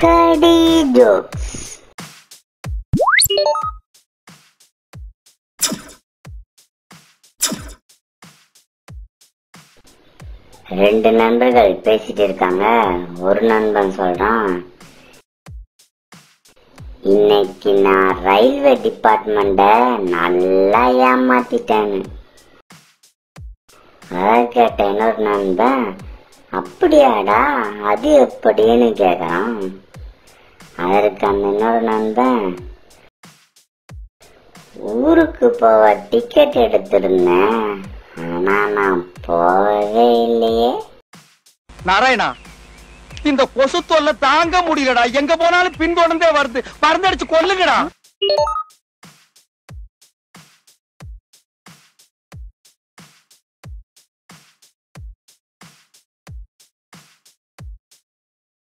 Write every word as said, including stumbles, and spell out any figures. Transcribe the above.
Kadi jokes. ரெண்டு நண்பர்கள் பேசிட்டு இருக்காங்க. ஒரு நண்பன் சொல்றான், இன்னைக்கு நான் ரயில்வே டிபார்ட்மெண்ட நல்லா ஏமாத்திட்டேன்னு. அதை கேட்ட இன்னொரு நண்பன், அப்படியாடா, அது எப்படின்னு கேட்கறான். அதற்கு அந்த இன்னொரு நண்பன், ஊருக்கு போக டிக்கெட் எடுத்திருந்தேன், ஆனா நான் போகவே இல்லையே. நாராயணா, இந்த கொசு தொல்லை தாங்க முடியலடா. எங்க போனாலும் பின்தொடர்ந்தே வருது. மருந்தடிச்சு கொல்லுங்கடா.